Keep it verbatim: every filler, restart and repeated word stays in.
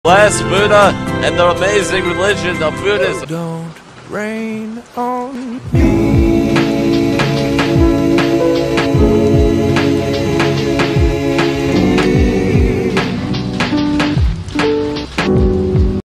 Bless Buddha and the amazing religion of Buddhism. Don't rain on me.